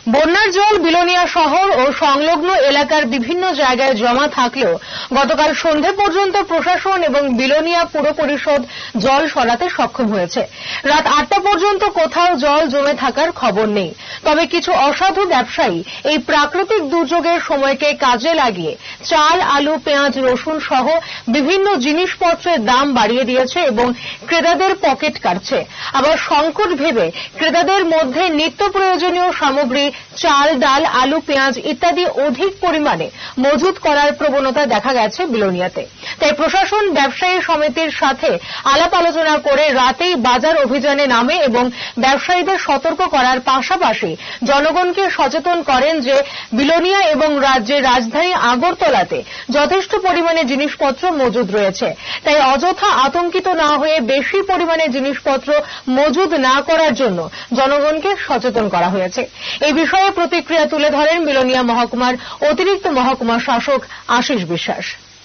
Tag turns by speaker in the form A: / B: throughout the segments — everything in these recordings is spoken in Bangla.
A: বন্যার জল বিলোনিয়া শহর ও সংলগ্ন এলাকার বিভিন্ন জায়গায় জমা থাকলেও গতকাল সন্ধে পর্যন্ত প্রশাসন এবং বিলোনিয়া পুর পরিষদ জল সরাতে সক্ষম হয়েছে। রাত ৮টা পর্যন্ত কোথাও জল জমে থাকার খবর নেই। তবে কিছু অসাধু ব্যবসায়ী এই প্রাকৃতিক দুর্যোগের সময়কে কাজে লাগিয়ে চাল, আলু, পেঁয়াজ, রসুন সহ বিভিন্ন জিনিসপত্রের দাম বাড়িয়ে দিয়েছে এবং ক্রেতাদের পকেট কাটছে। আবার সংকট ভেবে ক্রেতাদের মধ্যে নিত্য প্রয়োজনীয় সামগ্রী চাল, ডাল, আলু, পেঁয়াজ ইত্যাদি অধিক পরিমাণে মজুত করার প্রবণতা দেখা গেছে বিলোনিয়াতে। তাই প্রশাসন ব্যবসায়ী সমিতির সাথে আলাপ আলোচনা করে রাতেই বাজার অভিযানে নামে এবং ব্যবসায়ীদের সতর্ক করার পাশাপাশি জনগণকে সচেতন করেন যে বিলোনিয়া এবং রাজ্যের রাজধানী আগরতলাতে যথেষ্ট পরিমাণে জিনিসপত্র মজুদ রয়েছে। তাই অযথা আতঙ্কিত না হয়ে বেশি পরিমাণে জিনিসপত্র মজুদ না করার জন্য জনগণকে সচেতন করা হয়েছে। এই বিষয়ে প্রতিক্রিয়া তুলে ধরেন বিলোনিয়া মহকুমার অতিরিক্ত মহকুমা শাসক আশিস বিশ্বাস।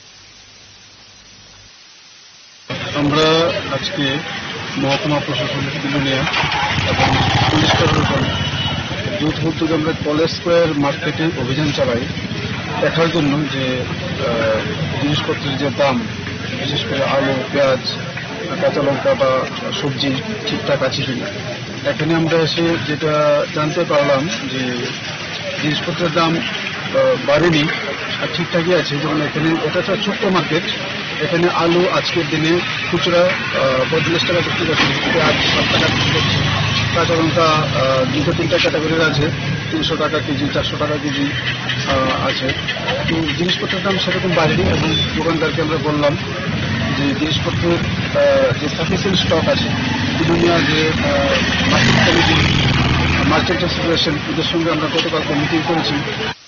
B: আমরা আজকে মহকুমা প্রশাসন বিলোনিয়া এবং পুলিশ প্রশাসন যৌথ উদ্যোগে আমরা কলেজ স্কোয়ার মার্কেটে অভিযান চালাই দেখার জন্য যে জিনিসপত্রের যে দাম, বিশেষ করে আলু, পেঁয়াজ, কাঁচা লঙ্কা বা সবজি ঠিকঠাক আছে কিনা। এখানে আমরা এসে যেটা জানতে পারলাম যে জিনিসপত্রের দাম বাড়েনি আর ঠিকঠাকই আছে। যেমন এখানে এটা একটা ছোট্ট মার্কেট, এখানে আলু আজকের দিনে খুচরা 45 টাকা বিক্রি করছে, পেঁয়াজ 7 টাকা বিক্রি করছে, কাঁচা লঙ্কা 2-3টা ক্যাটাগরির আছে, 300 টাকা কেজি, 400 টাকা কেজি আছে। তো জিনিসপত্রের দাম সেরকম বাড়েনি এবং দোকানদারকে আমরা বললাম যে জিনিসপত্রের যে সাফিসিয়েন্ট স্টক আছে, বিলোনিয়া যে মার্কেট কমিটি, মার্চেন্ট অ্যাসোসিয়েশন, এদের সঙ্গে আমরা গতকালকে মিটিং করেছি।